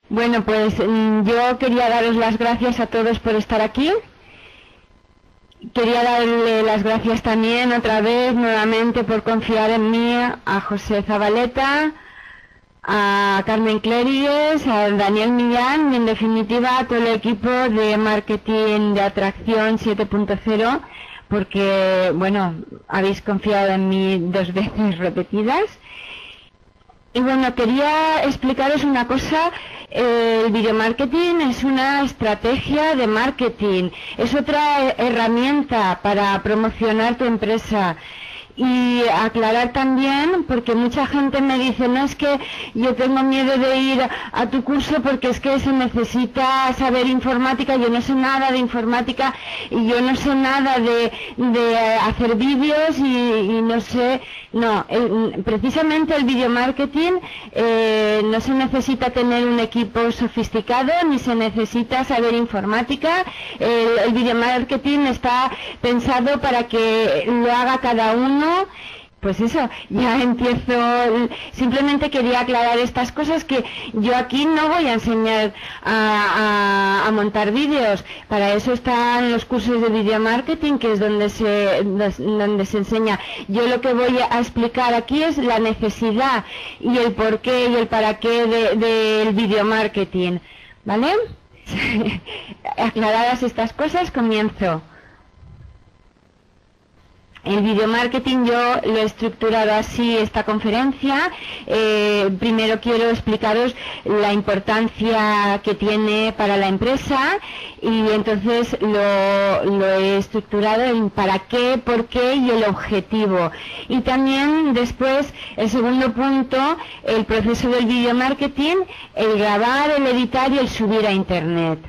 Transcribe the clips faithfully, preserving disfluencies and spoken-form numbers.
Bueno, pues mm, yo quería daros las gracias a todos por estar aquí. Quería darle las gracias también otra vez, nuevamente, por confiar en mí, a José Zabaleta, a Carmen Clérigues, a Daniel Millán y en definitiva a todo el equipo de marketing de Atracción siete punto cero, porque, bueno, habéis confiado en mí dos veces repetidas. Y bueno, quería explicaros una cosa. Eh, el video marketing es una estrategia de marketing, es otra herramienta para promocionar tu empresa. Y aclarar también, porque mucha gente me dice, no, es que yo tengo miedo de ir a tu curso porque es que se necesita saber informática, yo no sé nada de informática y yo no sé nada de, de hacer vídeos y, y no sé, no, el, precisamente el video marketing eh, no se necesita tener un equipo sofisticado ni se necesita saber informática. El, el video marketing está pensado para que lo haga cada uno. Pues eso, ya empiezo. Simplemente quería aclarar estas cosas, que yo aquí no voy a enseñar a, a, a montar vídeos. Para eso están los cursos de video marketing, que es donde se, donde se enseña. Yo lo que voy a explicar aquí es la necesidad y el porqué y el para qué del de, de video marketing, ¿vale? Aclaradas estas cosas, comienzo. El video marketing yo lo he estructurado así, esta conferencia. Eh, primero quiero explicaros la importancia que tiene para la empresa y entonces lo, lo he estructurado en para qué, por qué y el objetivo. Y también después, el segundo punto, el proceso del video marketing, el grabar, el editar y el subir a internet.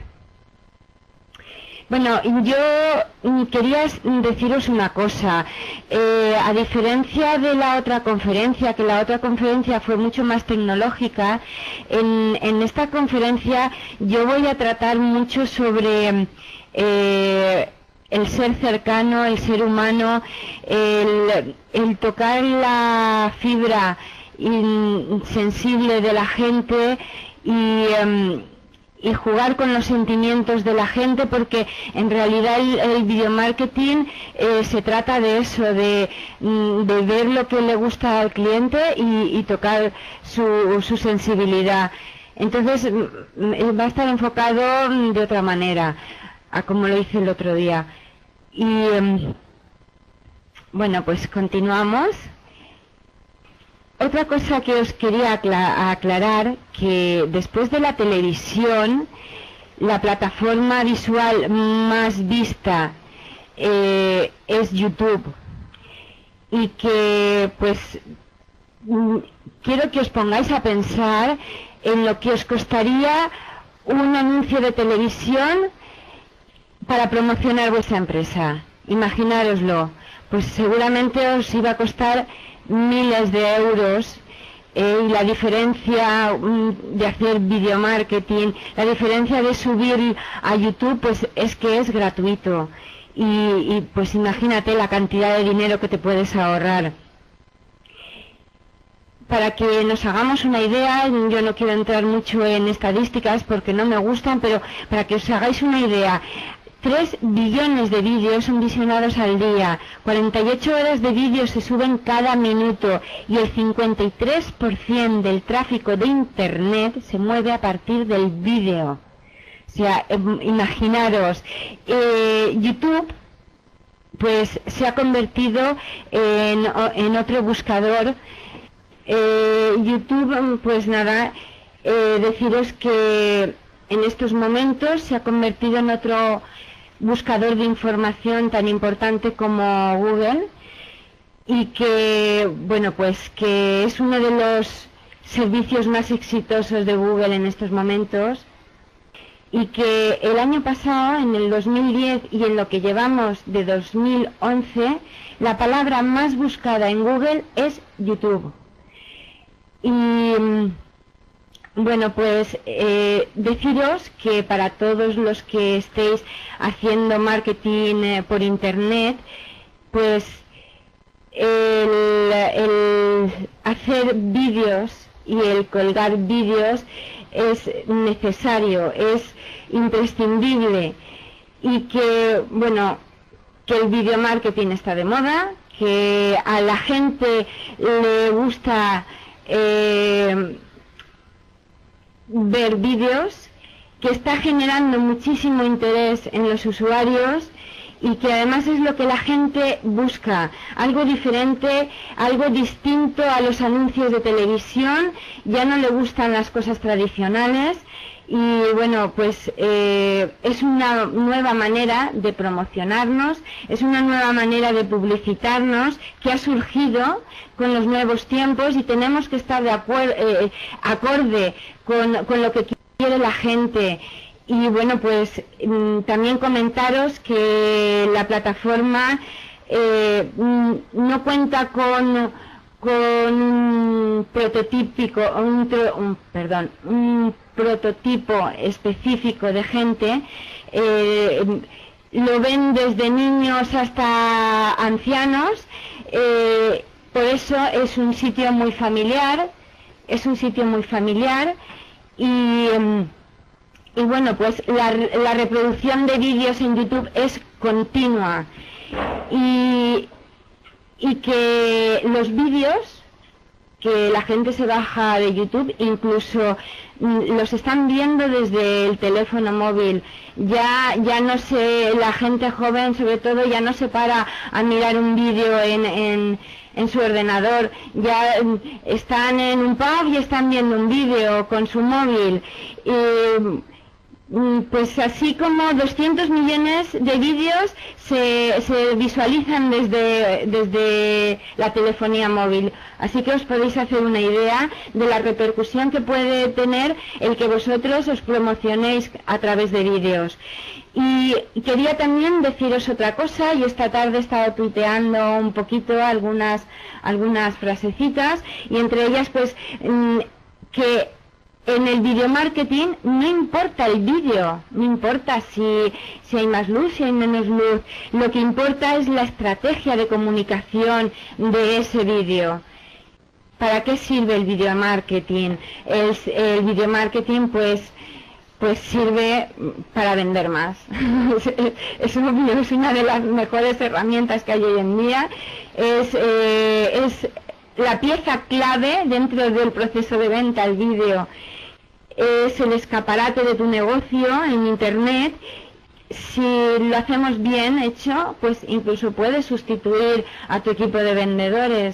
Bueno, yo quería deciros una cosa. Eh, a diferencia de la otra conferencia, que la otra conferencia fue mucho más tecnológica, en, en esta conferencia yo voy a tratar mucho sobre eh, el ser cercano, el ser humano, el, el tocar la fibra sensible de la gente y... Um, y jugar con los sentimientos de la gente, porque en realidad el, el video marketing eh, se trata de eso, de, de ver lo que le gusta al cliente y, y tocar su, su sensibilidad. Entonces va a estar enfocado de otra manera, a como lo hice el otro día. Y um, bueno, pues continuamos. Otra cosa que os quería aclarar, que después de la televisión, la plataforma visual más vista eh, es YouTube. Y que, pues, quiero que os pongáis a pensar en lo que os costaría un anuncio de televisión para promocionar vuestra empresa. Imaginároslo. Pues seguramente os iba a costar miles de euros, eh, y la diferencia um, de hacer video marketing, la diferencia de subir a YouTube, pues es que es gratuito y, y pues imagínate la cantidad de dinero que te puedes ahorrar. Para que nos hagamos una idea, yo no quiero entrar mucho en estadísticas porque no me gustan, pero para que os hagáis una idea, tres billones de vídeos son visionados al día, cuarenta y ocho horas de vídeos se suben cada minuto y el cincuenta y tres por ciento del tráfico de Internet se mueve a partir del vídeo. O sea, eh, imaginaros, eh, YouTube pues se ha convertido en, en otro buscador. Eh, YouTube, pues nada, eh, deciros que en estos momentos se ha convertido en otro buscador de información tan importante como Google y que, bueno, pues que es uno de los servicios más exitosos de Google en estos momentos y que el año pasado, en el dos mil diez y en lo que llevamos de dos mil once, la palabra más buscada en Google es YouTube. Y bueno, pues eh, deciros que para todos los que estéis haciendo marketing eh, por internet, pues el, el hacer vídeos y el colgar vídeos es necesario, es imprescindible, y que, bueno, que el video marketing está de moda, que a la gente le gusta eh, ver vídeos, que está generando muchísimo interés en los usuarios y que además es lo que la gente busca, algo diferente, algo distinto a los anuncios de televisión. Ya no le gustan las cosas tradicionales y bueno, pues eh, es una nueva manera de promocionarnos, es una nueva manera de publicitarnos que ha surgido con los nuevos tiempos y tenemos que estar de acuerdo, eh, acorde con, con lo que quiere la gente. Y bueno, pues mmm, también comentaros que la plataforma eh, mmm, no cuenta con, con un prototípico, un, un, perdón, un prototipo específico de gente. Eh, lo ven desde niños hasta ancianos, eh, por eso es un sitio muy familiar, es un sitio muy familiar y... Eh, Y bueno, pues la, la reproducción de vídeos en YouTube es continua y, y que los vídeos que la gente se baja de YouTube incluso los están viendo desde el teléfono móvil. Ya, ya no se, la gente joven sobre todo ya no se para a mirar un vídeo en, en, en su ordenador, ya están en un pub y están viendo un vídeo con su móvil. Y, pues así como doscientos millones de vídeos se, se visualizan desde, desde la telefonía móvil. Así que os podéis hacer una idea de la repercusión que puede tener el que vosotros os promocionéis a través de vídeos. Y quería también deciros otra cosa, y esta tarde he estado tuiteando un poquito algunas, algunas frasecitas, y entre ellas pues que en el video marketing no importa el vídeo, no importa si, si hay más luz, si hay menos luz, lo que importa es la estrategia de comunicación de ese vídeo. ¿Para qué sirve el video marketing? El, el video marketing pues, pues sirve para vender más. Es, obvio, es una de las mejores herramientas que hay hoy en día. Es, eh, es la pieza clave dentro del proceso de venta, el vídeo. Es el escaparate de tu negocio en Internet. Si lo hacemos bien hecho, pues incluso puedes sustituir a tu equipo de vendedores.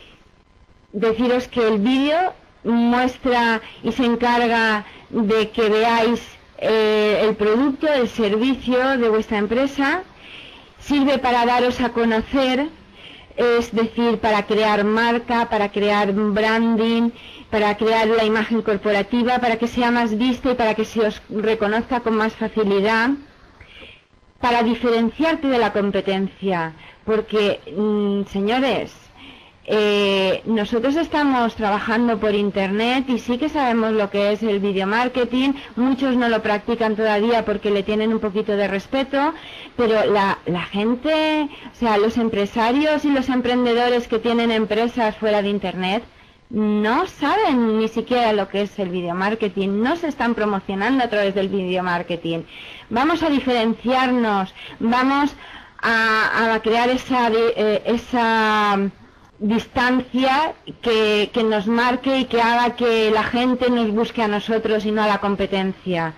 Deciros que el vídeo muestra y se encarga de que veáis eh, el producto, el servicio de vuestra empresa. Sirve para daros a conocer, es decir, para crear marca, para crear branding, para crear la imagen corporativa, para que sea más vista y para que se os reconozca con más facilidad, para diferenciarte de la competencia, porque, mmm, señores, eh, nosotros estamos trabajando por Internet y sí que sabemos lo que es el video marketing. Muchos no lo practican todavía porque le tienen un poquito de respeto, pero la, la gente, o sea, los empresarios y los emprendedores que tienen empresas fuera de Internet no saben ni siquiera lo que es el video marketing, no se están promocionando a través del video marketing. Vamos a diferenciarnos, vamos a, a crear esa, eh, esa distancia que, que nos marque y que haga que la gente nos busque a nosotros y no a la competencia.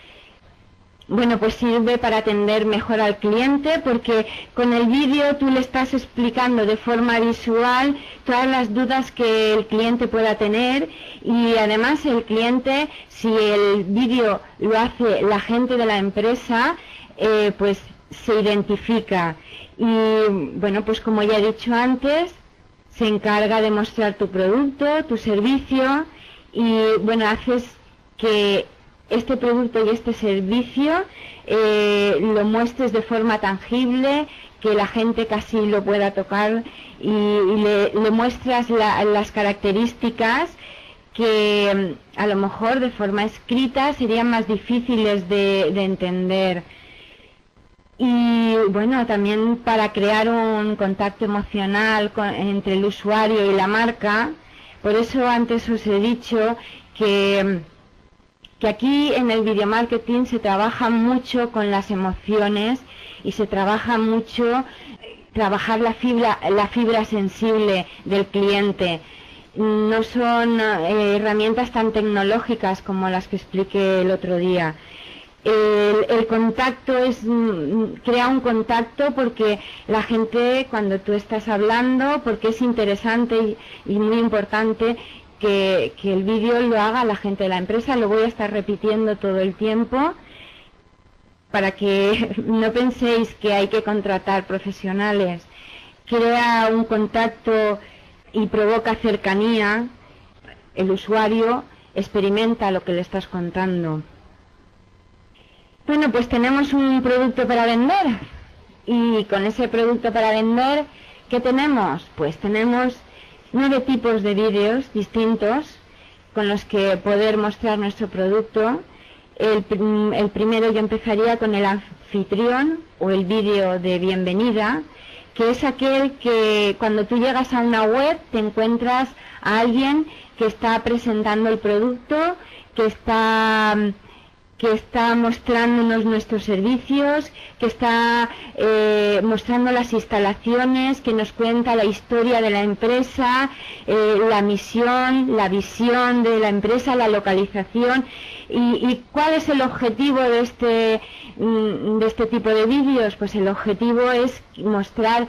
Bueno, pues sirve para atender mejor al cliente, porque con el vídeo tú le estás explicando de forma visual todas las dudas que el cliente pueda tener, y además el cliente, si el vídeo lo hace la gente de la empresa, eh, pues se identifica. Y bueno, pues como ya he dicho antes, se encarga de mostrar tu producto, tu servicio, y bueno, haces que este producto y este servicio eh, lo muestres de forma tangible, que la gente casi lo pueda tocar, y, y le, le muestras la, las características que a lo mejor de forma escrita serían más difíciles de, de entender. Y bueno, también para crear un contacto emocional con, entre el usuario y la marca. Por eso antes os he dicho que que aquí en el video marketing se trabaja mucho con las emociones y se trabaja mucho trabajar la fibra, la fibra sensible del cliente. No son eh, herramientas tan tecnológicas como las que expliqué el otro día. El, el contacto es crea un contacto porque la gente, cuando tú estás hablando, porque es interesante y, y muy importante que, que el vídeo lo haga la gente de la empresa. Lo voy a estar repitiendo todo el tiempo para que no penséis que hay que contratar profesionales. Crea un contacto y provoca cercanía. El usuario experimenta lo que le estás contando. Bueno, pues tenemos un producto para vender, y con ese producto para vender, ¿qué tenemos? Pues tenemos nueve tipos de vídeos distintos con los que poder mostrar nuestro producto. El, el primero, yo empezaría con el anfitrión o el vídeo de bienvenida, que es aquel que cuando tú llegas a una web te encuentras a alguien que está presentando el producto, que está... que está mostrándonos nuestros servicios, que está eh, mostrando las instalaciones, que nos cuenta la historia de la empresa, eh, la misión, la visión de la empresa, la localización. ¿Y, y cuál es el objetivo de este, de este tipo de vídeos? Pues el objetivo es mostrar,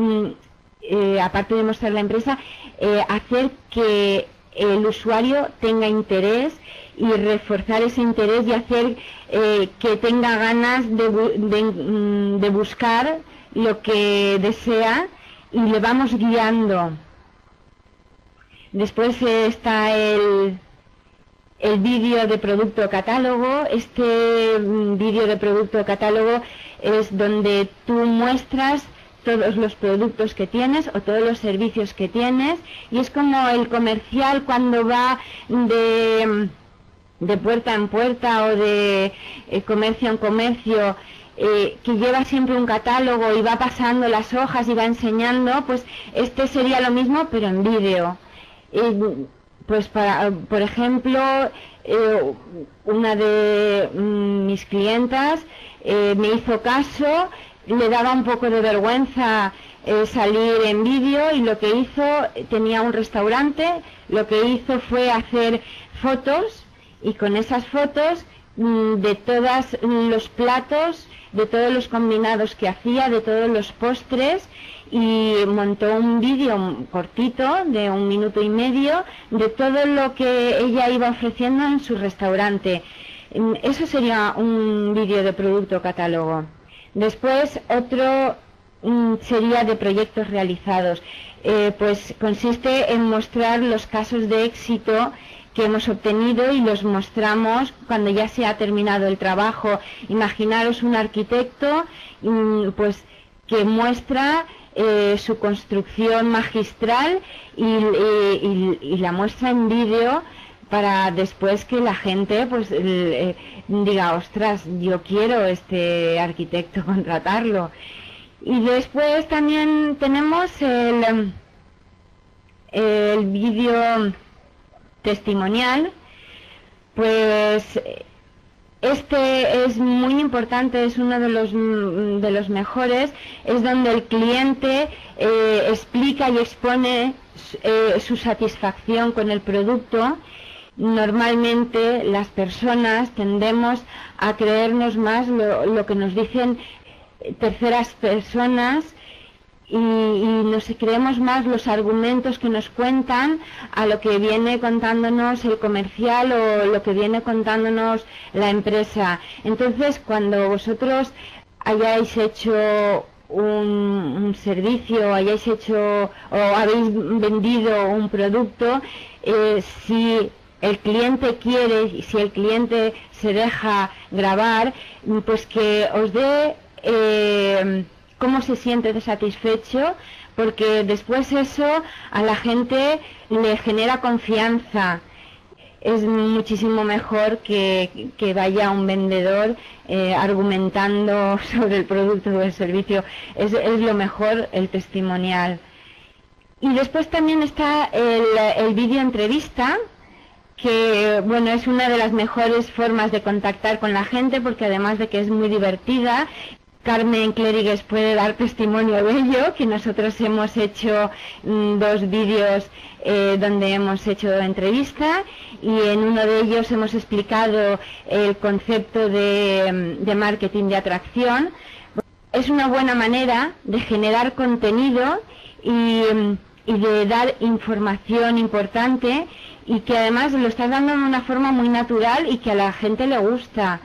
eh, aparte de mostrar la empresa, eh, hacer que el usuario tenga interés y reforzar ese interés y hacer eh, que tenga ganas de, de, de buscar lo que desea, y le vamos guiando. Después eh, está el, el vídeo de producto catálogo. Este mm, vídeo de producto catálogo es donde tú muestras todos los productos que tienes o todos los servicios que tienes, y es como el comercial cuando va de... de puerta en puerta o de eh, comercio en comercio, eh, que lleva siempre un catálogo y va pasando las hojas y va enseñando. Pues este sería lo mismo pero en vídeo. Eh, pues para, por ejemplo, eh, una de mm, mis clientas eh, me hizo caso, le daba un poco de vergüenza eh, salir en vídeo, y lo que hizo, tenía un restaurante, lo que hizo fue hacer fotos, y con esas fotos de todos los platos, de todos los combinados que hacía, de todos los postres, y montó un vídeo cortito de un minuto y medio de todo lo que ella iba ofreciendo en su restaurante. Eso sería un vídeo de producto catálogo. Después otro sería de proyectos realizados. Eh, pues consiste en mostrar los casos de éxito que hemos obtenido y los mostramos cuando ya se ha terminado el trabajo. Imaginaros un arquitecto pues que muestra eh, su construcción magistral y, y, y, y la muestra en vídeo, para después que la gente pues eh, diga, ostras, yo quiero este arquitecto, contratarlo. Y después también tenemos el, el vídeo testimonial. Pues este es muy importante, es uno de los de los mejores. Es donde el cliente eh, explica y expone eh, su satisfacción con el producto. Normalmente las personas tendemos a creernos más lo, lo que nos dicen terceras personas, y, y nos creemos más los argumentos que nos cuentan a lo que viene contándonos el comercial o lo que viene contándonos la empresa. Entonces, cuando vosotros hayáis hecho un, un servicio, hayáis hecho o habéis vendido un producto, eh, si el cliente quiere y si el cliente se deja grabar, pues que os dé eh, cómo se siente de satisfecho, porque después eso a la gente le genera confianza. Es muchísimo mejor que, que vaya un vendedor eh, argumentando sobre el producto o el servicio. Es, es lo mejor el testimonial. Y después también está el, el vídeo entrevista, que bueno, es una de las mejores formas de contactar con la gente, porque además de que es muy divertida, Carmen Clérigues puede dar testimonio de ello, que nosotros hemos hecho mm, dos vídeos eh, donde hemos hecho entrevista, y en uno de ellos hemos explicado el concepto de, de marketing de atracción. Es una buena manera de generar contenido y, y de dar información importante, y que además lo estás dando de una forma muy natural y que a la gente le gusta.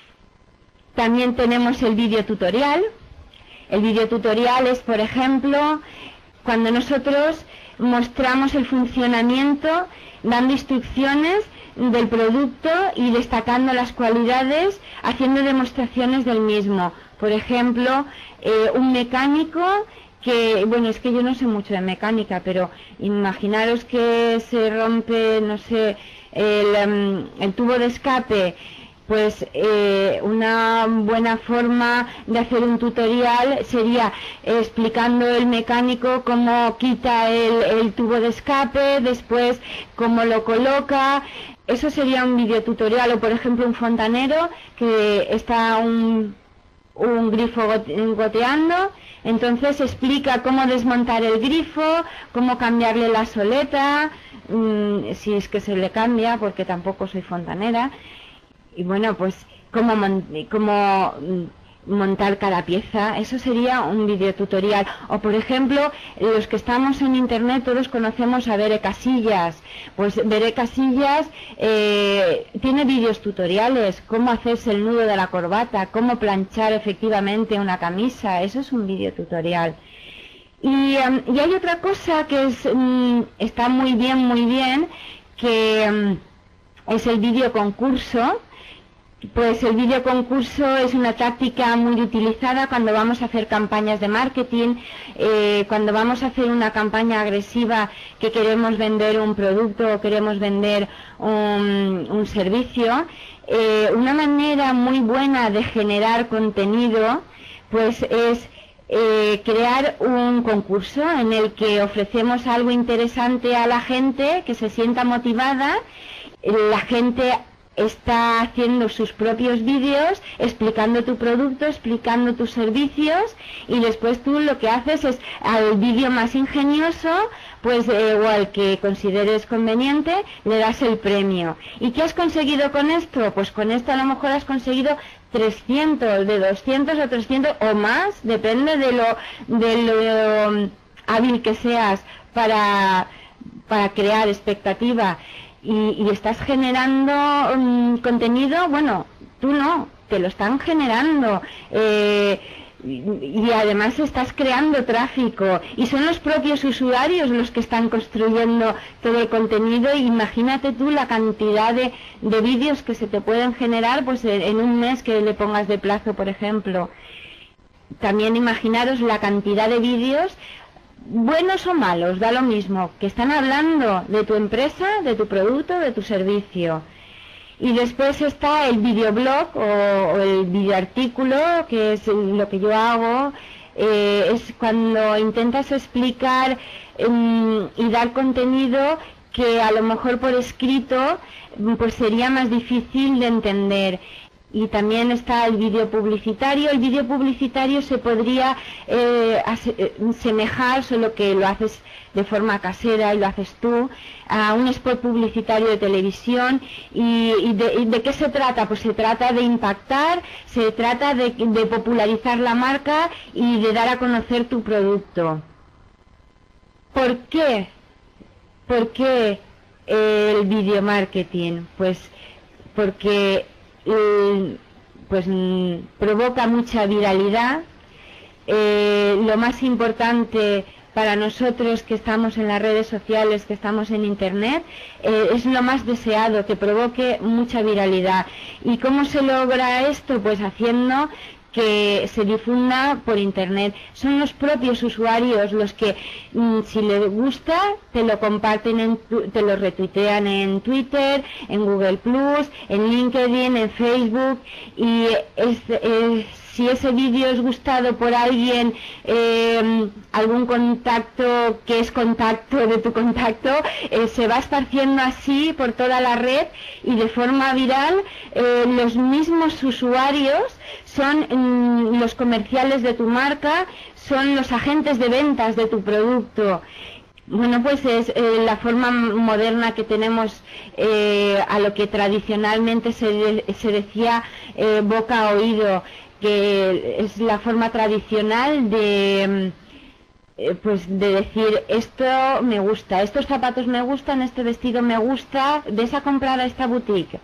También tenemos el vídeo tutorial. El vídeo tutorial es, por ejemplo, cuando nosotros mostramos el funcionamiento, dando instrucciones del producto y destacando las cualidades, haciendo demostraciones del mismo. Por ejemplo, eh, un mecánico que, bueno, es que yo no sé mucho de mecánica, pero imaginaros que se rompe, no sé, el, um, el tubo de escape. Pues eh, una buena forma de hacer un tutorial sería eh, explicando el mecánico cómo quita el, el tubo de escape, después cómo lo coloca. Eso sería un video tutorial. O por ejemplo un fontanero que está un, un grifo goteando, entonces explica cómo desmontar el grifo, cómo cambiarle la soleta, mmm, si es que se le cambia, porque tampoco soy fontanera. Y bueno, pues cómo, mon cómo montar cada pieza. Eso sería un video tutorial. O por ejemplo, los que estamos en internet todos conocemos a Bere Casillas. Pues Bere Casillas eh, tiene vídeos tutoriales, cómo hacerse el nudo de la corbata, cómo planchar efectivamente una camisa. Eso es un video tutorial. Y, um, y hay otra cosa que es, um, está muy bien, muy bien, que um, es el video concurso. Pues el video concurso es una táctica muy utilizada cuando vamos a hacer campañas de marketing, eh, cuando vamos a hacer una campaña agresiva que queremos vender un producto o queremos vender un, un servicio. Eh, una manera muy buena de generar contenido pues es eh, crear un concurso en el que ofrecemos algo interesante a la gente, que se sienta motivada. La gente está haciendo sus propios vídeos explicando tu producto, explicando tus servicios, y después tú lo que haces es al vídeo más ingenioso, pues eh, o al que consideres conveniente, le das el premio. ¿Y qué has conseguido con esto? Pues con esto a lo mejor has conseguido trescientos, de doscientos o trescientos o más, depende de lo, de lo hábil que seas para, para crear expectativa. Y, y estás generando um, contenido, bueno, tú no, te lo están generando, eh, y, y además estás creando tráfico, y son los propios usuarios los que están construyendo todo el contenido. Imagínate tú la cantidad de, de vídeos que se te pueden generar pues en, en un mes que le pongas de plazo, por ejemplo. También imaginaros la cantidad de vídeos, buenos o malos, da lo mismo, que están hablando de tu empresa, de tu producto, de tu servicio. Y después está el videoblog o, o el videoartículo, que es lo que yo hago. Eh, es cuando intentas explicar um, y dar contenido que a lo mejor por escrito pues sería más difícil de entender. Y también está el vídeo publicitario. El vídeo publicitario se podría eh, asemejar, solo que lo haces de forma casera y lo haces tú, a un spot publicitario de televisión. ¿Y, y, de, y de qué se trata? Pues se trata de impactar, se trata de, de popularizar la marca y de dar a conocer tu producto. ¿Por qué? ¿Por qué el video marketing? Pues porque Eh, pues mm, provoca mucha viralidad. Eh, lo más importante para nosotros que estamos en las redes sociales, que estamos en internet, eh, es lo más deseado, que provoque mucha viralidad. ¿Y cómo se logra esto? Pues haciendo que se difunda por internet. Son los propios usuarios los que, mmm, si les gusta, te lo comparten, en tu, te lo retuitean en Twitter, en Google plus, en LinkedIn, en Facebook, y es, es si ese vídeo es gustado por alguien, eh, algún contacto que es contacto de tu contacto, eh, se va esparciendo así por toda la red y de forma viral. Eh, los mismos usuarios son mm, los comerciales de tu marca, son los agentes de ventas de tu producto. Bueno, pues es eh, la forma moderna que tenemos eh, a lo que tradicionalmente se, de, se decía eh, boca a oído, que es la forma tradicional de, eh, pues de decir, esto me gusta, estos zapatos me gustan, este vestido me gusta, ves a comprar a esta boutique.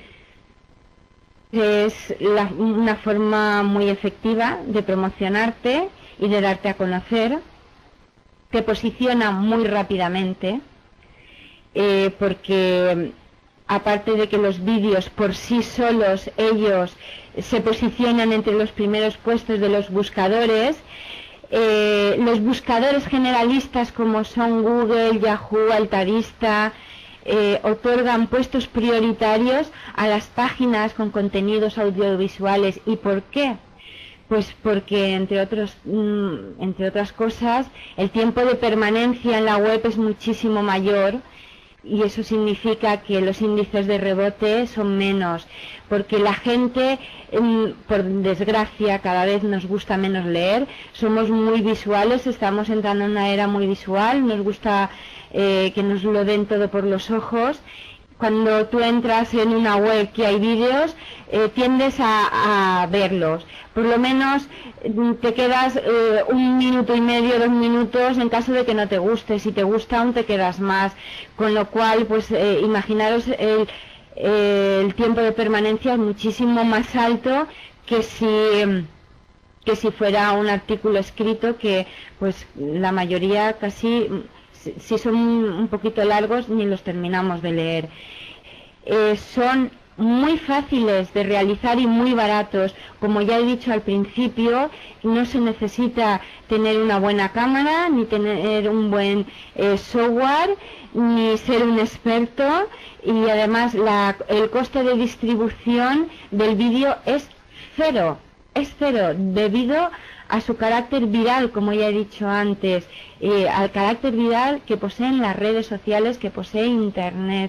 Es la, una forma muy efectiva de promocionarte y de darte a conocer. Te posiciona muy rápidamente, eh, porque aparte de que los vídeos por sí solos, ellos se posicionan entre los primeros puestos de los buscadores, eh, los buscadores generalistas como son Google, Yahoo, Altavista, eh, otorgan puestos prioritarios a las páginas con contenidos audiovisuales. ¿Y por qué? Pues porque, entre otros, mm, entre otras cosas, el tiempo de permanencia en la web es muchísimo mayor, y eso significa que los índices de rebote son menos, porque la gente, mm, por desgracia, cada vez nos gusta menos leer, somos muy visuales, estamos entrando en una era muy visual, nos gusta eh, que nos lo den todo por los ojos. Cuando tú entras en una web que hay vídeos, eh, tiendes a, a verlos. Por lo menos te quedas eh, un minuto y medio, dos minutos, en caso de que no te guste. Si te gusta aún te quedas más. Con lo cual, pues eh, imaginaros el, el tiempo de permanencia es muchísimo más alto que si, que si fuera un artículo escrito, que pues la mayoría casi... si son un poquito largos ni los terminamos de leer. Eh, son muy fáciles de realizar y muy baratos. Como ya he dicho al principio, no se necesita tener una buena cámara, ni tener un buen eh, software, ni ser un experto, y además la, el coste de distribución del vídeo es cero, es cero, debido a su carácter viral, como ya he dicho antes, eh, al carácter viral que poseen las redes sociales, que posee Internet.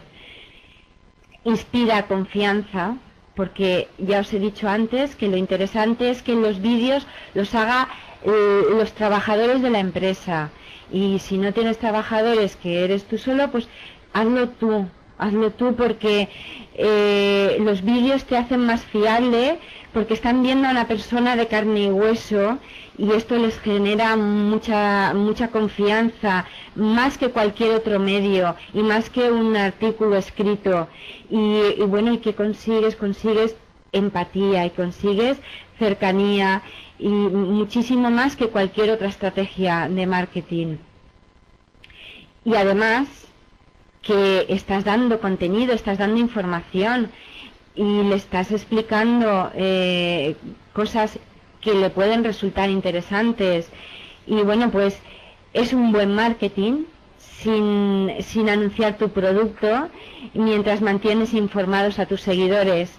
Inspira confianza, porque ya os he dicho antes que lo interesante es que los vídeos los haga eh, los trabajadores de la empresa, y si no tienes trabajadores, que eres tú solo, pues hazlo tú, hazlo tú, porque eh, los vídeos te hacen más fiable, porque están viendo a una persona de carne y hueso, y esto les genera mucha mucha confianza, más que cualquier otro medio y más que un artículo escrito. Y, y bueno, ¿y qué consigues? Consigues empatía y consigues cercanía, y muchísimo más que cualquier otra estrategia de marketing. Y además que estás dando contenido, estás dando información, y le estás explicando eh, cosas que le pueden resultar interesantes. Y bueno, pues es un buen marketing sin, sin anunciar tu producto, mientras mantienes informados a tus seguidores.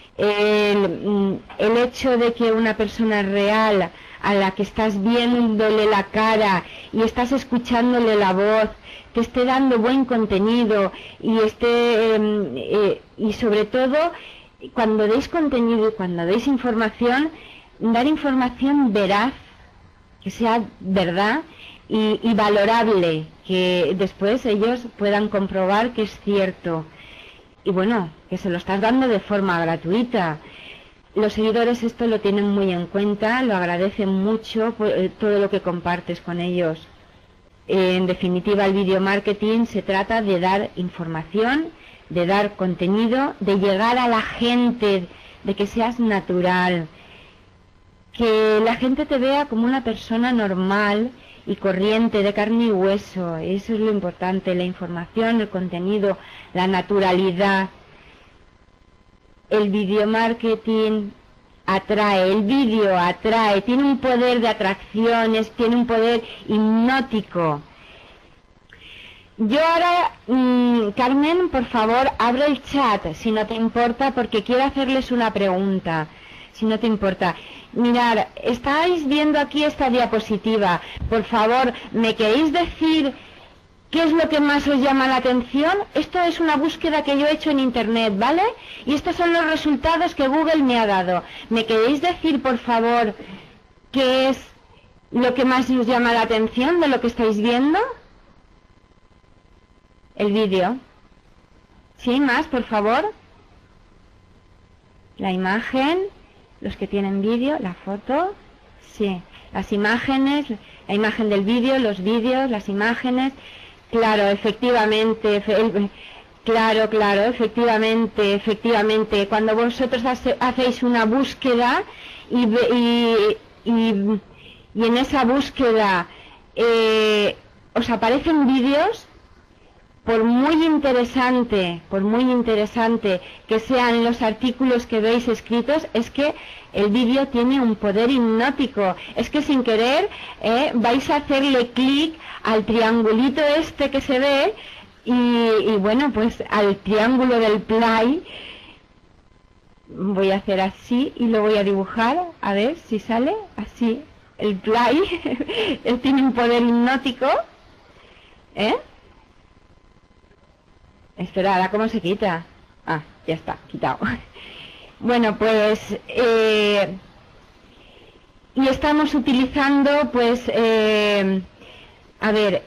El, el hecho de que una persona real, a la que estás viéndole la cara y estás escuchándole la voz, te esté dando buen contenido, y esté eh, eh, y sobre todo, cuando deis contenido y cuando deis información, dar información veraz, que sea verdad y, y valorable, que después ellos puedan comprobar que es cierto. Y bueno, que se lo estás dando de forma gratuita. Los seguidores esto lo tienen muy en cuenta, lo agradecen mucho por, eh, todo lo que compartes con ellos. Eh, en definitiva, el video marketing se trata de dar información, de dar contenido, de llegar a la gente, de que seas natural, que la gente te vea como una persona normal y corriente, de carne y hueso. Eso es lo importante, la información, el contenido, la naturalidad. El video marketing atrae, el vídeo atrae, tiene un poder de atracciones, tiene un poder hipnótico. Yo ahora, mmm, Carmen, por favor, abre el chat, si no te importa, porque quiero hacerles una pregunta. si no te importa. Mirad, estáis viendo aquí esta diapositiva. Por favor, ¿me queréis decir qué es lo que más os llama la atención? Esto es una búsqueda que yo he hecho en internet, ¿vale? Y estos son los resultados que Google me ha dado. ¿Me queréis decir, por favor, qué es lo que más os llama la atención de lo que estáis viendo? El vídeo. ¿Sí? ¿Más, por favor? La imagen, los que tienen vídeo, la foto, sí, las imágenes, la imagen del vídeo, los vídeos, las imágenes, claro, efectivamente, efe, claro, claro, efectivamente, efectivamente, cuando vosotros hace, hacéis una búsqueda y, y, y, y en esa búsqueda eh, os aparecen vídeos, por muy interesante, por muy interesante que sean los artículos que veis escritos, es que el vídeo tiene un poder hipnótico. Es que sin querer eh, vais a hacerle clic al triangulito este que se ve y, y bueno, pues al triángulo del play. Voy a hacer así y lo voy a dibujar, a ver si sale así. El play tiene un poder hipnótico, ¿eh? Espera, ¿ahora cómo se quita? Ah, ya está, quitado. Bueno, pues... Eh, y estamos utilizando, pues... Eh, a ver...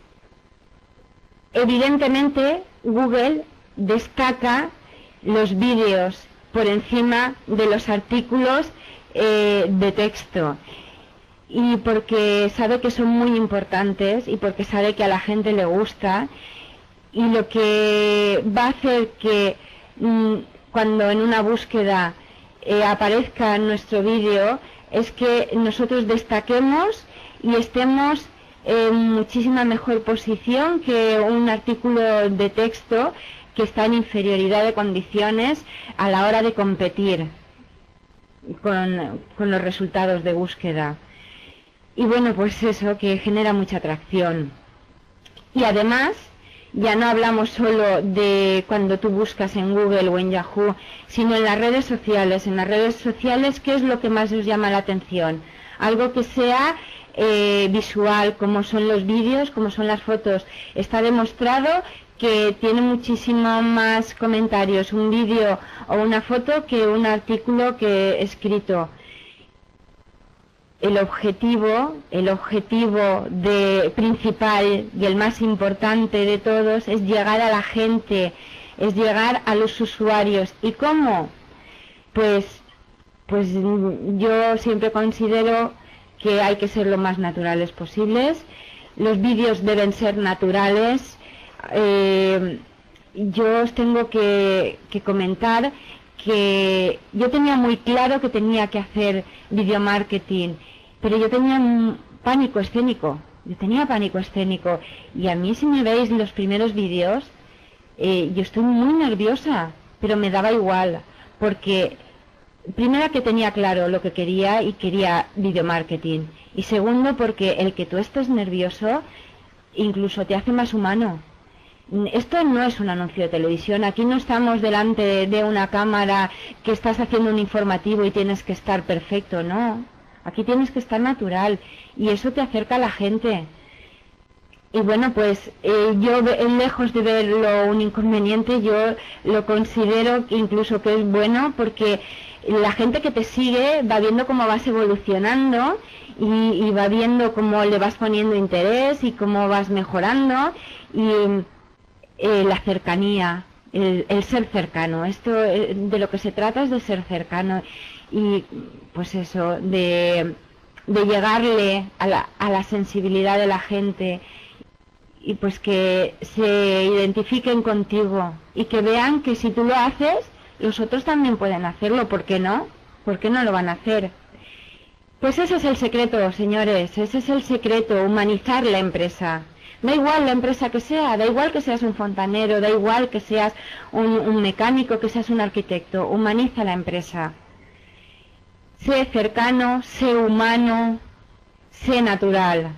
Evidentemente, Google destaca los vídeos por encima de los artículos eh, de texto. Y porque sabe que son muy importantes y porque sabe que a la gente le gusta... Y lo que va a hacer que mmm, cuando en una búsqueda eh, aparezca nuestro vídeo es que nosotros destaquemos y estemos en muchísima mejor posición que un artículo de texto que está en inferioridad de condiciones a la hora de competir con, con los resultados de búsqueda. Y bueno, pues eso, que genera mucha atracción. Y además... Ya no hablamos solo de cuando tú buscas en Google o en Yahoo, sino en las redes sociales. En las redes sociales, ¿qué es lo que más os llama la atención? Algo que sea eh, visual, como son los vídeos, como son las fotos. Está demostrado que tiene muchísimo más comentarios un vídeo o una foto que un artículo que escrito. El objetivo, el objetivo de, principal y el más importante de todos es llegar a la gente, es llegar a los usuarios. ¿Y cómo? Pues, pues yo siempre considero que hay que ser lo más naturales posibles. Los vídeos deben ser naturales. Eh, yo os tengo que, que comentar que yo tenía muy claro que tenía que hacer video marketing. Pero yo tenía un pánico escénico, yo tenía pánico escénico y a mí si me veis los primeros vídeos, eh, yo estoy muy nerviosa, pero me daba igual, porque primero que tenía claro lo que quería y quería video marketing, y segundo porque el que tú estés nervioso incluso te hace más humano. Esto no es un anuncio de televisión, aquí no estamos delante de una cámara que estás haciendo un informativo y tienes que estar perfecto, no. Aquí tienes que estar natural y eso te acerca a la gente. Y bueno, pues eh, yo lejos de verlo un inconveniente, yo lo considero que incluso que es bueno porque la gente que te sigue va viendo cómo vas evolucionando y, y va viendo cómo le vas poniendo interés y cómo vas mejorando y eh, la cercanía, el, el ser cercano. Esto eh, de lo que se trata es de ser cercano. Y pues eso, de, de llegarle a la, a la sensibilidad de la gente y pues que se identifiquen contigo y que vean que si tú lo haces, los otros también pueden hacerlo. ¿Por qué no? ¿Por qué no lo van a hacer? Pues ese es el secreto, señores, ese es el secreto, humanizar la empresa. Da igual la empresa que sea, da igual que seas un fontanero, da igual que seas un, un mecánico, que seas un arquitecto, humaniza la empresa. Sé cercano, sé humano, sé natural.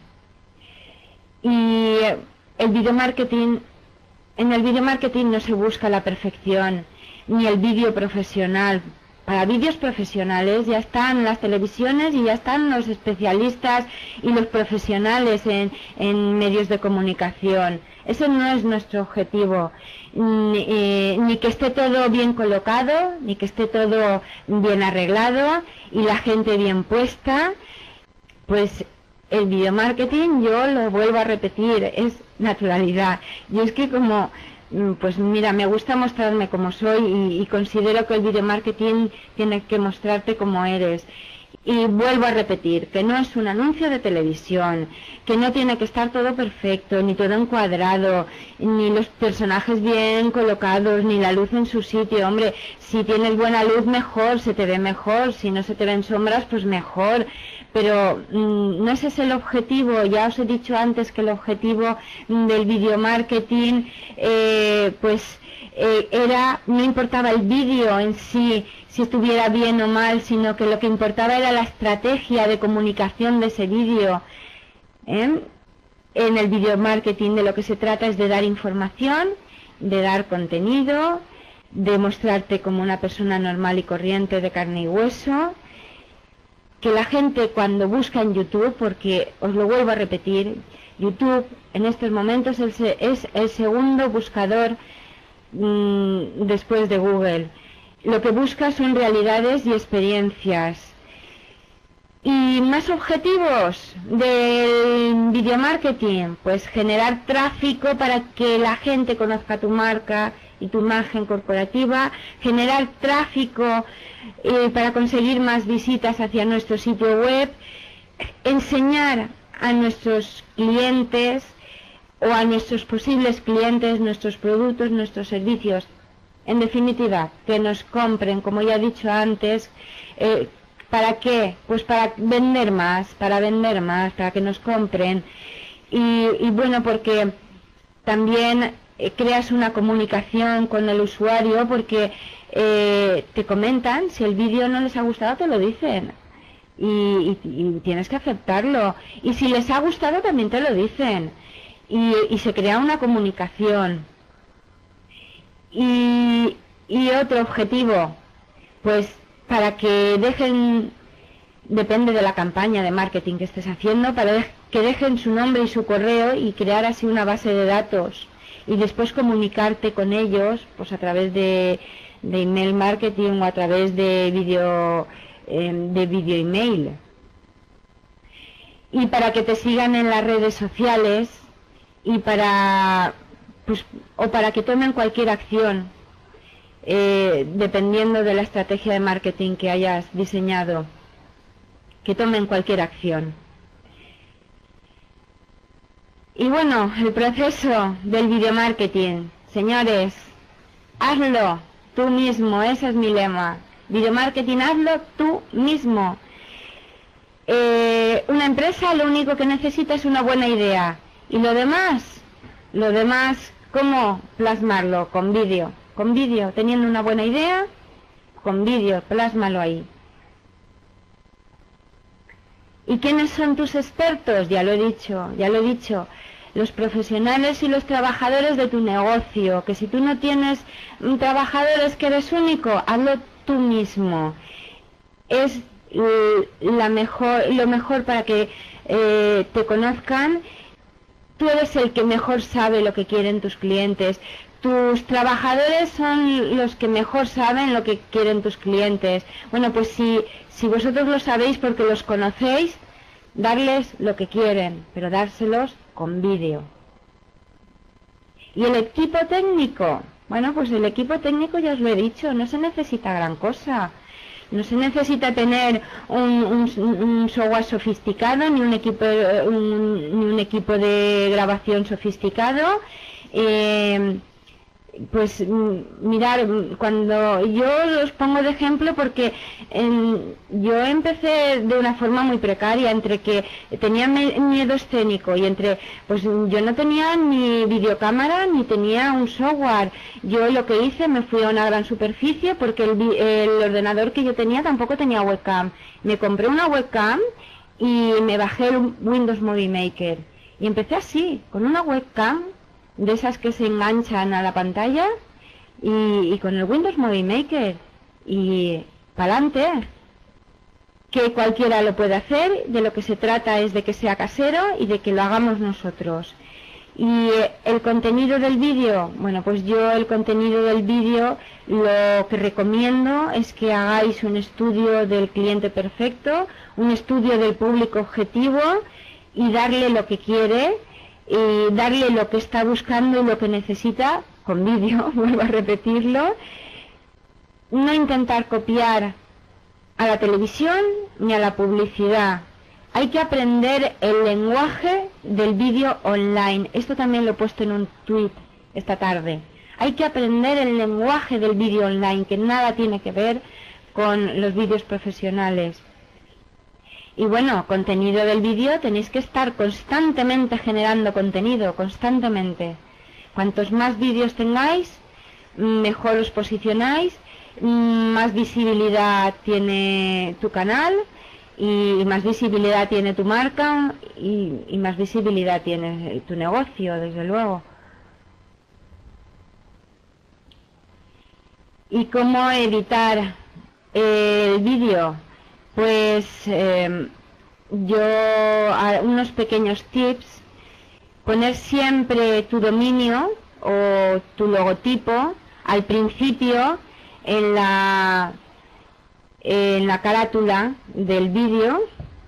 Y el video marketing, en el video marketing no se busca la perfección, ni el vídeo profesional, para vídeos profesionales, ya están las televisiones y ya están los especialistas y los profesionales en, en medios de comunicación. Ese no es nuestro objetivo, ni, eh, ni que esté todo bien colocado, ni que esté todo bien arreglado y la gente bien puesta. Pues el video marketing, yo lo vuelvo a repetir, es naturalidad. Y es que como, pues mira, me gusta mostrarme como soy y, y considero que el video marketing tiene que mostrarte como eres. Y vuelvo a repetir, que no es un anuncio de televisión, que no tiene que estar todo perfecto, ni todo encuadrado, ni los personajes bien colocados, ni la luz en su sitio. Hombre, si tienes buena luz, mejor, se te ve mejor, si no se te ven sombras, pues mejor. Pero mmm, no ese es el objetivo. Ya os he dicho antes que el objetivo del video marketing, eh, pues eh, era, no importaba el vídeo en sí, si estuviera bien o mal, sino que lo que importaba era la estrategia de comunicación de ese vídeo. ¿eh? En el video marketing de lo que se trata es de dar información, de dar contenido, de mostrarte como una persona normal y corriente de carne y hueso, que la gente cuando busca en YouTube, porque os lo vuelvo a repetir, YouTube en estos momentos es el, es el segundo buscador mmm, después de Google. Lo que busca son realidades y experiencias. Y más objetivos del video marketing, pues generar tráfico para que la gente conozca tu marca y tu imagen corporativa, generar tráfico eh, para conseguir más visitas hacia nuestro sitio web, enseñar a nuestros clientes o a nuestros posibles clientes nuestros productos, nuestros servicios. En definitiva, que nos compren, como ya he dicho antes. eh, ¿Para qué? Pues para vender más, para vender más, para que nos compren. Y, y bueno, porque también eh, creas una comunicación con el usuario, porque eh, te comentan, si el vídeo no les ha gustado te lo dicen. Y, y, y tienes que aceptarlo. Y si les ha gustado también te lo dicen. Y, y se crea una comunicación. Y, y otro objetivo, pues para que dejen, depende de la campaña de marketing que estés haciendo, para de, que dejen su nombre y su correo y crear así una base de datos y después comunicarte con ellos pues a través de, de email marketing o a través de video eh, de video email, y para que te sigan en las redes sociales y para pues o para que tomen cualquier acción eh, dependiendo de la estrategia de marketing que hayas diseñado, que tomen cualquier acción. Y bueno, el proceso del video marketing, señores, hazlo tú mismo, ese es mi lema. Video marketing, hazlo tú mismo. Eh, una empresa lo único que necesita es una buena idea, y lo demás, lo demás, ¿cómo plasmarlo? Con vídeo, con vídeo, teniendo una buena idea, con vídeo, plásmalo ahí. ¿Y quiénes son tus expertos? Ya lo he dicho, ya lo he dicho, los profesionales y los trabajadores de tu negocio, que si tú no tienes trabajadores, que eres único, hazlo tú mismo. Es la mejor, lo mejor para que eh, te conozcan. Tú eres el que mejor sabe lo que quieren tus clientes. Tus trabajadores son los que mejor saben lo que quieren tus clientes. Bueno, pues si, si vosotros lo sabéis porque los conocéis, darles lo que quieren, pero dárselos con vídeo. ¿Y el equipo técnico? Bueno, pues el equipo técnico ya os lo he dicho, no se necesita gran cosa. No se necesita tener un, un, un software sofisticado, ni un equipo, un, ni un equipo de grabación sofisticado. Eh, pues mirar, cuando yo los pongo de ejemplo porque en, yo empecé de una forma muy precaria, entre que tenía me, miedo escénico y entre, pues yo no tenía ni videocámara ni tenía un software. Yo lo que hice, me fui a una gran superficie porque el, el ordenador que yo tenía tampoco tenía webcam. Me compré una webcam y me bajé el Windows Movie Maker y empecé así, con una webcam de esas que se enganchan a la pantalla y, y con el Windows Movie Maker y, pa'lante, que cualquiera lo puede hacer, de lo que se trata es de que sea casero y de que lo hagamos nosotros. Y el contenido del vídeo, bueno, pues yo el contenido del vídeo lo que recomiendo es que hagáis un estudio del cliente perfecto, un estudio del público objetivo y darle lo que quiere, y darle lo que está buscando y lo que necesita con vídeo, vuelvo a repetirlo. No intentar copiar a la televisión ni a la publicidad. Hay que aprender el lenguaje del vídeo online. Esto también lo he puesto en un tweet esta tarde. Hay que aprender el lenguaje del vídeo online, que nada tiene que ver con los vídeos profesionales. Y bueno, contenido del vídeo, tenéis que estar constantemente generando contenido, constantemente. Cuantos más vídeos tengáis, mejor os posicionáis, más visibilidad tiene tu canal, y más visibilidad tiene tu marca y, y más visibilidad tiene tu negocio, desde luego. ¿Y cómo editar el vídeo? Pues eh, yo, unos pequeños tips: poner siempre tu dominio o tu logotipo al principio en la en la carátula del vídeo,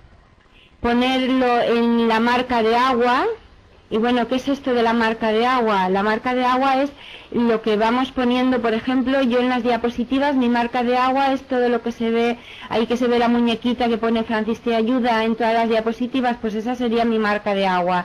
ponerlo en la marca de agua. Y bueno, ¿qué es esto de la marca de agua? La marca de agua es lo que vamos poniendo, por ejemplo, yo en las diapositivas, mi marca de agua es todo lo que se ve, ahí que se ve la muñequita que pone Francis te ayuda en todas las diapositivas, pues esa sería mi marca de agua.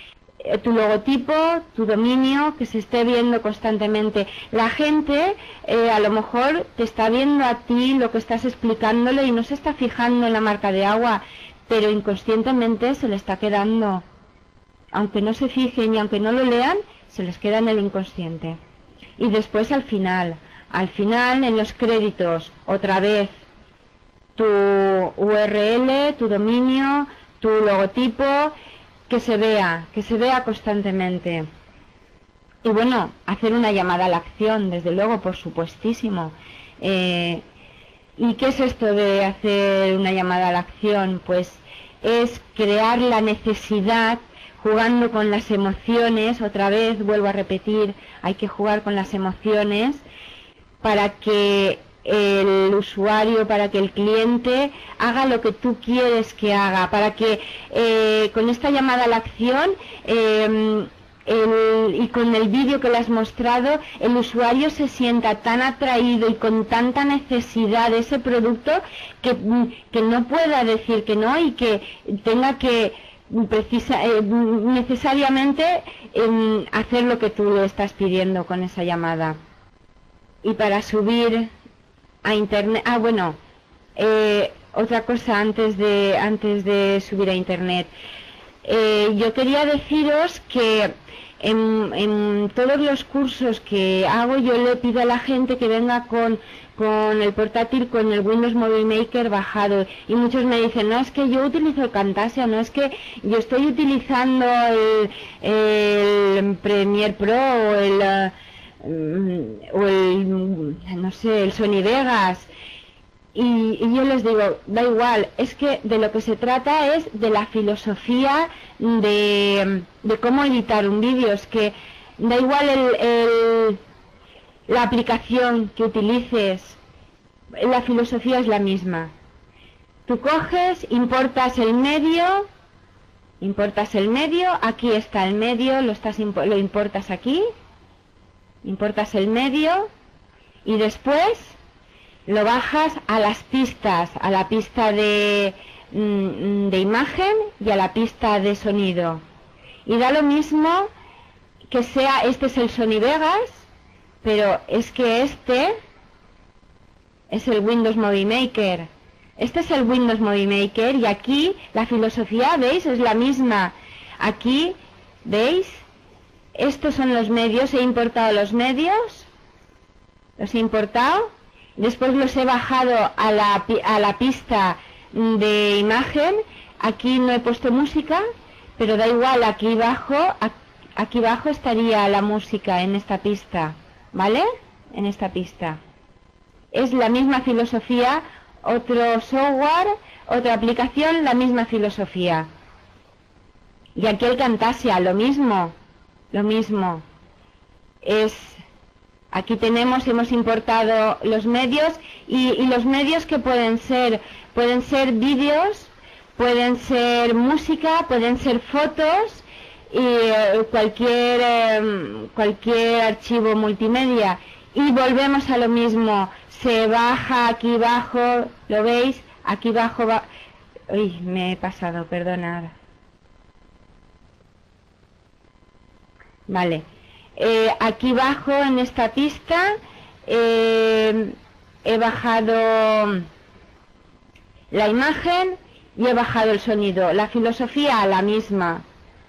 Tu logotipo, tu dominio, que se esté viendo constantemente. La gente eh, a lo mejor te está viendo a ti lo que estás explicándole y no se está fijando en la marca de agua, pero inconscientemente se le está quedando. Aunque no se fijen y aunque no lo lean, se les queda en el inconsciente. Y después al final, al final en los créditos, otra vez, tu U R L, tu dominio, tu logotipo, que se vea, que se vea constantemente. Y bueno, hacer una llamada a la acción, desde luego, por supuestísimo. Eh, ¿Y qué es esto de hacer una llamada a la acción? Pues es crear la necesidad, jugando con las emociones. Otra vez, vuelvo a repetir, hay que jugar con las emociones para que el usuario, para que el cliente haga lo que tú quieres que haga, para que eh, con esta llamada a la acción eh, el, y con el vídeo que le has mostrado, el usuario se sienta tan atraído y con tanta necesidad de ese producto que, que no pueda decir que no y que tenga que precisa, eh, necesariamente eh, hacer lo que tú le estás pidiendo con esa llamada. Y para subir a internet, ah bueno, eh, otra cosa antes de antes de subir a internet, eh, yo quería deciros que en, en todos los cursos que hago yo le pido a la gente que venga con con el portátil, con el Windows Movie Maker bajado, y muchos me dicen, no, es que yo utilizo el Camtasia, no, es que yo estoy utilizando el, el Premiere Pro o el o el, no sé, el Sony Vegas. Y, y yo les digo, da igual, es que de lo que se trata es de la filosofía de, de cómo editar un vídeo. Es que da igual el, el, la aplicación que utilices, la filosofía es la misma. Tú coges, importas el medio, importas el medio, aquí está el medio, lo, estás, lo importas aquí, importas el medio y después lo bajas a las pistas, a la pista de, de imagen y a la pista de sonido. Y da lo mismo que sea, este es el Sony Vegas, pero es que este es el Windows Movie Maker. Este es el Windows Movie Maker y aquí la filosofía, ¿veis? Es la misma. Aquí, ¿veis? Estos son los medios, he importado los medios, los he importado, después los he bajado a la, a la pista de imagen. Aquí no he puesto música, pero da igual, aquí abajo, aquí abajo estaría la música en esta pista, ¿vale? En esta pista. es la misma filosofía, otro software, otra aplicación, la misma filosofía. Y aquí el Camtasia, lo mismo, lo mismo. Es, aquí tenemos, hemos importado los medios y, y los medios que pueden ser, pueden ser vídeos, pueden ser música, pueden ser fotos y eh, cualquier, eh, cualquier archivo multimedia. Y volvemos a lo mismo, se baja aquí abajo, ¿lo veis? Aquí abajo va... Uy, me he pasado, perdonad. Vale, eh, aquí abajo en esta pista eh, he bajado la imagen y he bajado el sonido, la filosofía la misma.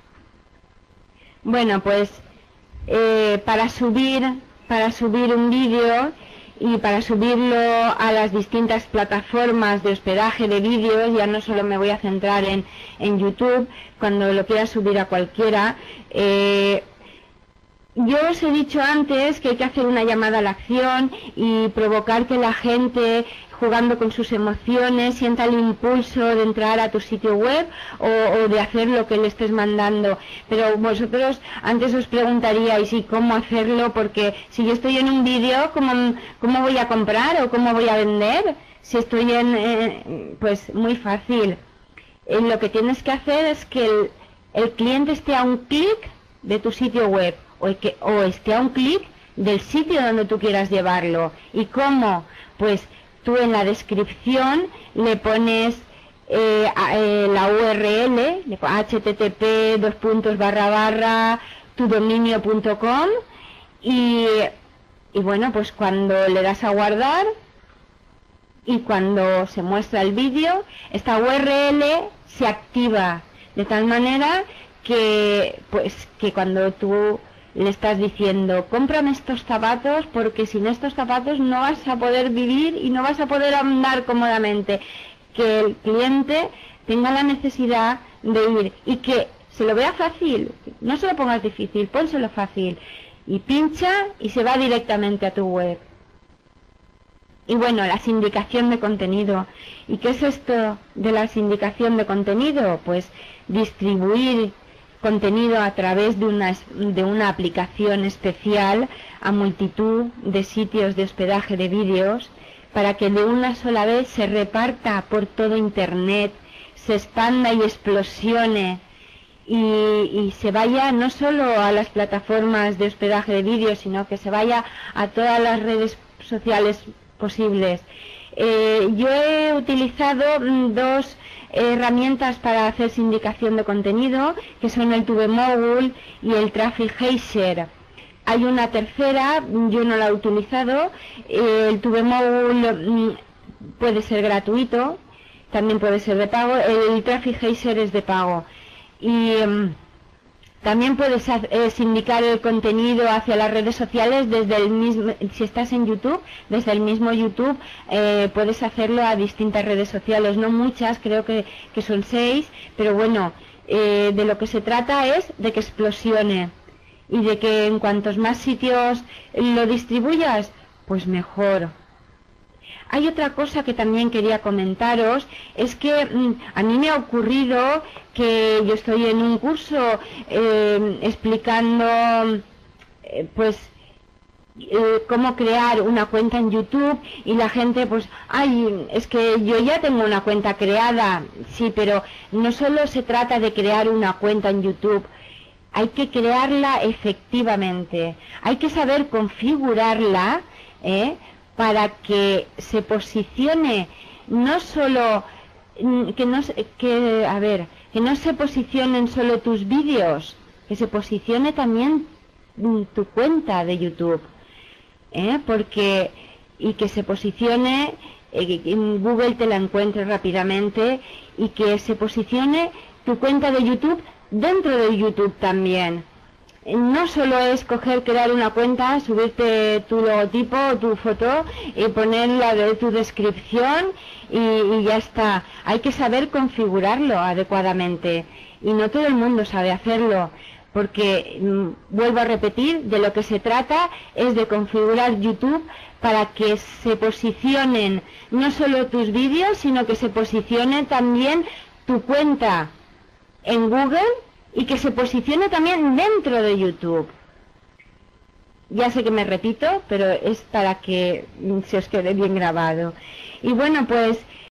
Bueno, pues eh, para subir, para subir un vídeo y para subirlo a las distintas plataformas de hospedaje de vídeos, ya no solo me voy a centrar en, en YouTube, cuando lo quiera subir a cualquiera, eh, yo os he dicho antes que hay que hacer una llamada a la acción y provocar que la gente, jugando con sus emociones, sienta el impulso de entrar a tu sitio web o, o de hacer lo que le estés mandando. Pero vosotros antes os preguntaríais, ¿y cómo hacerlo? Porque si yo estoy en un vídeo, ¿cómo, cómo voy a comprar o cómo voy a vender? Si estoy en... Eh, pues muy fácil. Eh, lo que tienes que hacer es que el, el cliente esté a un clic de tu sitio web. O, que, o esté a un clic del sitio donde tú quieras llevarlo. ¿Y cómo? Pues tú en la descripción le pones eh, a, eh, la U R L, http dos puntos barra barra tu dominio punto com y, y bueno, pues cuando le das a guardar y cuando se muestra el vídeo, esta U R L se activa de tal manera que pues que cuando tú le estás diciendo, cómprame estos zapatos porque sin estos zapatos no vas a poder vivir y no vas a poder andar cómodamente, que el cliente tenga la necesidad de ir y que se lo vea fácil, no se lo pongas difícil, pónselo fácil y pincha y se va directamente a tu web. Y bueno, la sindicación de contenido. ¿Y qué es esto de la sindicación de contenido? Pues distribuir contenido a través de una, de una aplicación especial a multitud de sitios de hospedaje de vídeos para que de una sola vez se reparta por todo Internet, se expanda y explosione y, y se vaya no solo a las plataformas de hospedaje de vídeos, sino que se vaya a todas las redes sociales posibles. Eh, yo he utilizado dos herramientas para hacer sindicación de contenido, que son el TubeMogul y el TrafficGeyser. Hay una tercera, yo no la he utilizado. Eh, el TubeMogul puede ser gratuito, también puede ser de pago. El TrafficGeyser es de pago. Y um, también puedes eh, sindicar el contenido hacia las redes sociales desde el mismo, si estás en YouTube, desde el mismo YouTube eh, puedes hacerlo a distintas redes sociales, no muchas, creo que, que son seis, pero bueno, eh, de lo que se trata es de que explosione y de que en cuantos más sitios lo distribuyas, pues mejor. Hay otra cosa que también quería comentaros, es que mmm, a mí me ha ocurrido que yo estoy en un curso eh, explicando eh, pues eh, cómo crear una cuenta en YouTube y la gente pues, ay, es que yo ya tengo una cuenta creada, sí, pero no solo se trata de crear una cuenta en YouTube, hay que crearla efectivamente, hay que saber configurarla, ¿eh? para que se posicione no solo que no que a ver que no se posicionen solo tus vídeos, que se posicione también tu cuenta de YouTube, ¿eh? porque y que se posicione eh, en Google te la encuentre rápidamente y que se posicione tu cuenta de YouTube dentro de YouTube también. No solo es coger, crear una cuenta, subirte tu logotipo, tu foto y poner la de tu descripción y, y ya está. Hay que saber configurarlo adecuadamente y no todo el mundo sabe hacerlo. porque, mm, vuelvo a repetir, de lo que se trata es de configurar YouTube para que se posicionen no solo tus vídeos, sino que se posicione también tu cuenta en Google y que se posicione también dentro de YouTube. Ya sé que me repito, pero es para que se os quede bien grabado. Y bueno, pues